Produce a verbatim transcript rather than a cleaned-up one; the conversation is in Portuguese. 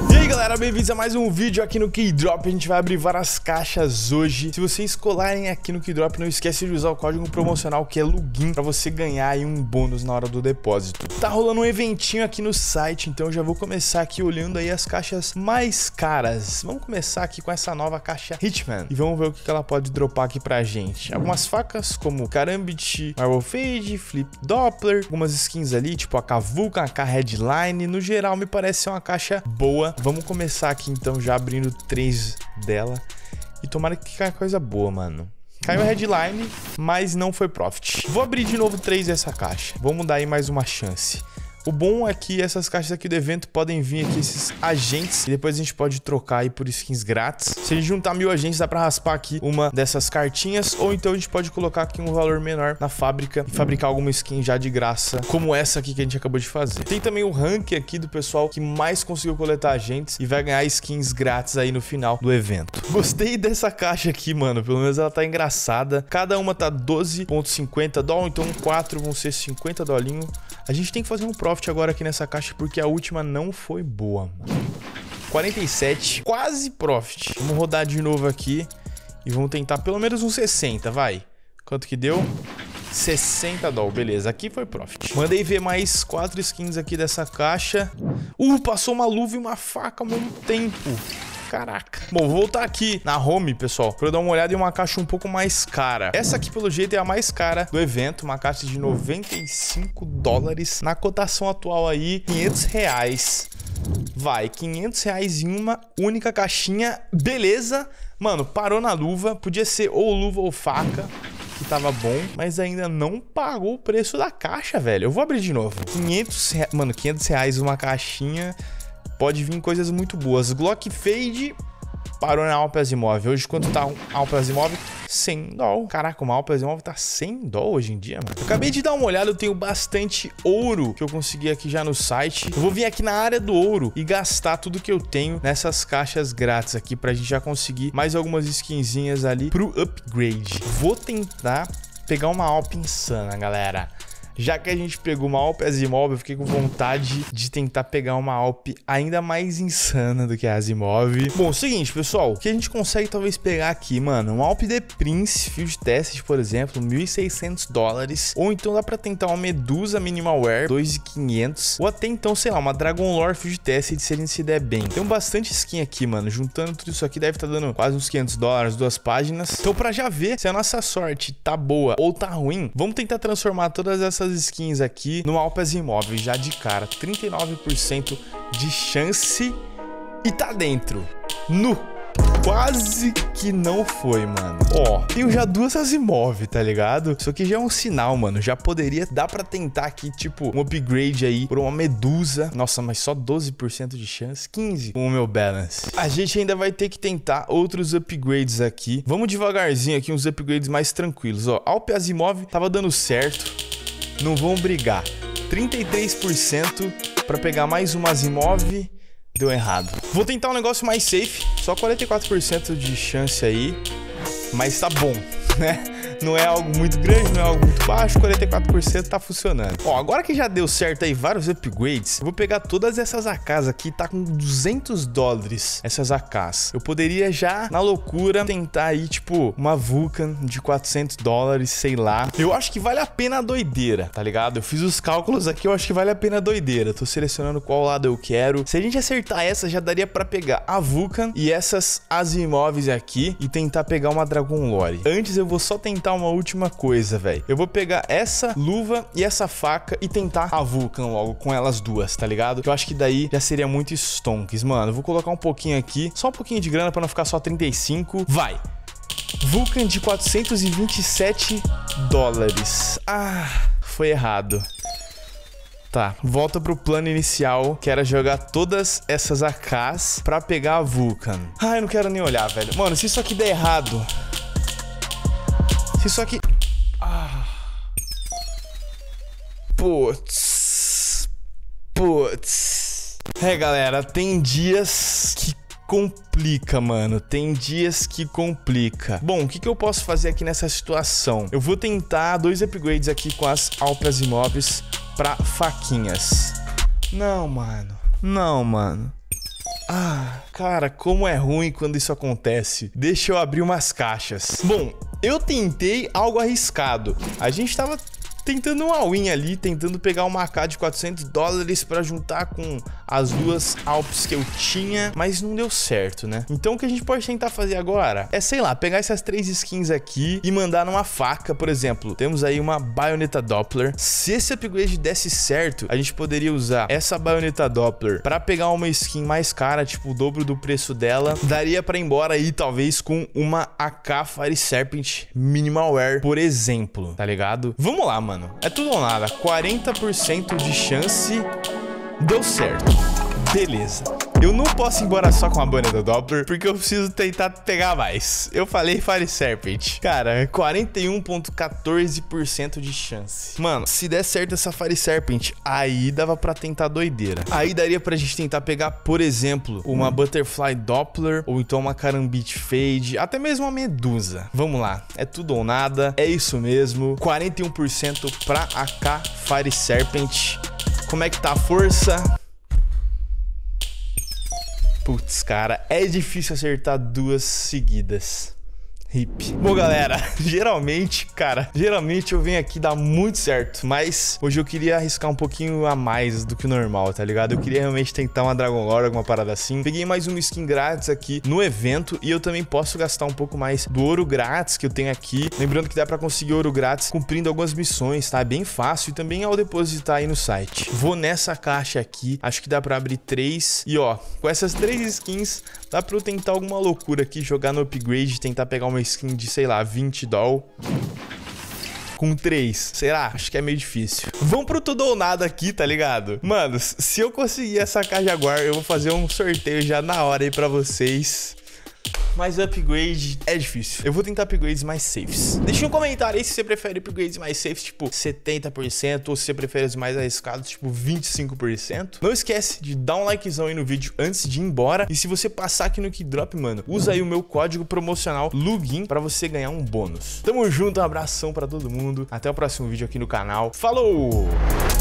E aí galera, bem-vindos a mais um vídeo aqui no Keydrop. A gente vai abrir várias caixas hoje. Se vocês colarem aqui no Keydrop, não esquece de usar o código promocional que é Lugin, pra você ganhar aí um bônus na hora do depósito. Tá rolando um eventinho aqui no site, então eu já vou começar aqui olhando aí as caixas mais caras. Vamos começar aqui com essa nova caixa Hitman e vamos ver o que ela pode dropar aqui pra gente. Algumas facas como Karambit, Marble Fade, Flip Doppler, algumas skins ali, tipo a K Vulcan, a K Headline. No geral me parece ser uma caixa boa. Vamos começar aqui então já abrindo três dela e tomara que caia coisa boa, mano. Caiu a Headline, mas não foi Profit. Vou abrir de novo três dessa caixa. Vamos dar aí mais uma chance. O bom é que essas caixas aqui do evento podem vir aqui esses agentes e depois a gente pode trocar aí por skins grátis. Se a gente juntar mil agentes, dá pra raspar aqui uma dessas cartinhas, ou então a gente pode colocar aqui um valor menor na fábrica e fabricar alguma skin já de graça, como essa aqui que a gente acabou de fazer. Tem também o rank aqui do pessoal que mais conseguiu coletar agentes e vai ganhar skins grátis aí no final do evento. Gostei dessa caixa aqui, mano, pelo menos ela tá engraçada. Cada uma tá doze reais e cinquenta centavos, então quatro vão ser cinquenta dolinho. A gente tem que fazer um profit agora aqui nessa caixa porque a última não foi boa, mano. quarenta e sete, quase profit. Vamos rodar de novo aqui e vamos tentar pelo menos uns sessenta, vai. Quanto que deu? sessenta dólares, beleza, aqui foi profit. Mandei ver mais quatro skins aqui dessa caixa. Uh, passou uma luva e uma faca ao mesmo tempo. Caraca. Bom, vou voltar aqui na home, pessoal, pra eu dar uma olhada em uma caixa um pouco mais cara. Essa aqui, pelo jeito, é a mais cara do evento. Uma caixa de noventa e cinco dólares. Na cotação atual aí, quinhentos reais. Vai, quinhentos reais em uma única caixinha. Beleza. Mano, parou na luva. Podia ser ou luva ou faca, que tava bom, mas ainda não pagou o preço da caixa, velho. Eu vou abrir de novo. quinhentos reais. Mano, quinhentos reais uma caixinha. Pode vir coisas muito boas. Glock Fade parou na Alpe Asimov. Hoje, quanto tá um Alpe Asimov? cem dólares. Caraca, uma Alpe Asimov tá cem dólares hoje em dia, mano. Eu acabei de dar uma olhada, eu tenho bastante ouro que eu consegui aqui já no site. Eu vou vir aqui na área do ouro e gastar tudo que eu tenho nessas caixas grátis aqui pra gente já conseguir mais algumas skinzinhas ali pro upgrade. Vou tentar pegar uma Alpe insana, galera. Já que a gente pegou uma Alpe Asimov, eu fiquei com vontade de tentar pegar uma Alpe ainda mais insana do que a Asimov. Bom, seguinte, pessoal, o que a gente consegue talvez pegar aqui, mano? Uma Alpe The Prince Field Test, por exemplo, mil e seiscentos dólares. Ou então dá pra tentar uma Medusa Minimal Wear, dois mil e quinhentos. Ou até então, sei lá, uma Dragon Lore Field Test, se a gente se der bem. Tem bastante skin aqui, mano. Juntando tudo isso aqui, deve estar dando quase uns quinhentos dólares, duas páginas. Então, pra já ver se a nossa sorte tá boa ou tá ruim, vamos tentar transformar todas essas skins aqui no Alpe Asimov já de cara. Trinta e nove por cento de chance e tá dentro. Nu. Quase que não foi, mano. Ó, tenho já duas Asimov, tá ligado? Isso aqui já é um sinal, mano. Já poderia dar pra tentar aqui, tipo, um upgrade aí por uma Medusa. Nossa, mas só doze por cento de chance. quinze com o meu balance. A gente ainda vai ter que tentar outros upgrades aqui. Vamos devagarzinho aqui, uns upgrades mais tranquilos. Ó, Alpe Asimov tava dando certo. Não vão brigar. trinta e três por cento pra pegar mais uma Asimov. Deu errado. Vou tentar um negócio mais safe. Só quarenta e quatro por cento de chance aí. Mas tá bom, né? Não é algo muito grande, não é algo muito baixo. quarenta e quatro por cento tá funcionando. Ó, agora que já deu certo aí vários upgrades, eu vou pegar todas essas A Ks aqui. Tá com duzentos dólares essas A Ks. Eu poderia já, na loucura, tentar aí, tipo, uma Vulcan de quatrocentos dólares, sei lá. Eu acho que vale a pena a doideira, tá ligado? Eu fiz os cálculos aqui, eu acho que vale a pena a doideira. Tô selecionando qual lado eu quero. Se a gente acertar essa, já daria pra pegar a Vulcan e essas Asimovs aqui e tentar pegar uma Dragon Lore. Antes eu vou só tentar uma última coisa, velho. Eu vou pegar essa luva e essa faca e tentar a Vulcan logo com elas duas, tá ligado? Eu acho que daí já seria muito stonks, mano. Eu vou colocar um pouquinho aqui, só um pouquinho de grana pra não ficar só trinta e cinco. Vai! Vulcan de quatrocentos e vinte e sete dólares. Ah, foi errado. Tá, volta pro plano inicial, que era jogar todas essas A Ks pra pegar a Vulcan. Ah, eu não quero nem olhar, velho. Mano, se isso aqui der errado... Se isso aqui... Ah. Putz. Putz. É, galera, tem dias que complica, mano. Tem dias que complica. Bom, o que, que eu posso fazer aqui nessa situação? Eu vou tentar dois upgrades aqui com as Alpe Asimovs pra faquinhas. Não, mano. Não, mano. Ah, cara, como é ruim quando isso acontece. Deixa eu abrir umas caixas. Bom, eu tentei algo arriscado. A gente tava tentando um all-in ali, tentando pegar uma A K de quatrocentos dólares pra juntar com as duas Alps que eu tinha, mas não deu certo, né? Então o que a gente pode tentar fazer agora é, sei lá, pegar essas três skins aqui e mandar numa faca, por exemplo. Temos aí uma Bayonetta Doppler. Se esse upgrade desse certo, a gente poderia usar essa Bayonetta Doppler pra pegar uma skin mais cara, tipo o dobro do preço dela. Daria pra ir embora aí, talvez, com uma A K Fire Serpent Minimal Wear, por exemplo, tá ligado? Vamos lá, mano. Mano, é tudo ou nada. quarenta por cento de chance. Deu certo. Beleza. Eu não posso ir embora só com a Bayonetta Doppler, porque eu preciso tentar pegar mais. Eu falei Fire Serpent. Cara, quarenta e um vírgula quatorze por cento de chance. Mano, se der certo essa Fire Serpent, aí dava pra tentar doideira. Aí daria pra gente tentar pegar, por exemplo, uma Butterfly Doppler, ou então uma Karambit Fade, até mesmo uma Medusa. Vamos lá, é tudo ou nada. É isso mesmo. quarenta e um por cento pra A K Fire Serpent. Como é que tá a força? Putz, cara, é difícil acertar duas seguidas. Hip. Bom, galera, geralmente, cara, geralmente eu venho aqui dar muito certo, mas hoje eu queria arriscar um pouquinho a mais do que o normal, tá ligado? Eu queria realmente tentar uma Dragon Lore, alguma parada assim. Peguei mais uma skin grátis aqui no evento e eu também posso gastar um pouco mais do ouro grátis que eu tenho aqui. Lembrando que dá pra conseguir ouro grátis cumprindo algumas missões, tá? É bem fácil e também ao depositar aí no site. Vou nessa caixa aqui, acho que dá pra abrir três e ó, com essas três skins dá pra eu tentar alguma loucura aqui, jogar no upgrade, tentar pegar uma skin de, sei lá, vinte doll com três. Será? Acho que é meio difícil. Vamos pro tudo ou nada aqui, tá ligado? Mano, se eu conseguir essa K Jaguar, eu vou fazer um sorteio já na hora aí pra vocês. Mas upgrade é difícil. Eu vou tentar upgrades mais safes. Deixa um comentário aí se você prefere upgrades mais safes, tipo setenta por cento, ou se você prefere os mais arriscados, tipo vinte e cinco por cento. Não esquece de dar um likezão aí no vídeo antes de ir embora. E se você passar aqui no Keydrop, mano, usa aí o meu código promocional LUGIN pra você ganhar um bônus. Tamo junto, um abração pra todo mundo. Até o próximo vídeo aqui no canal. Falou!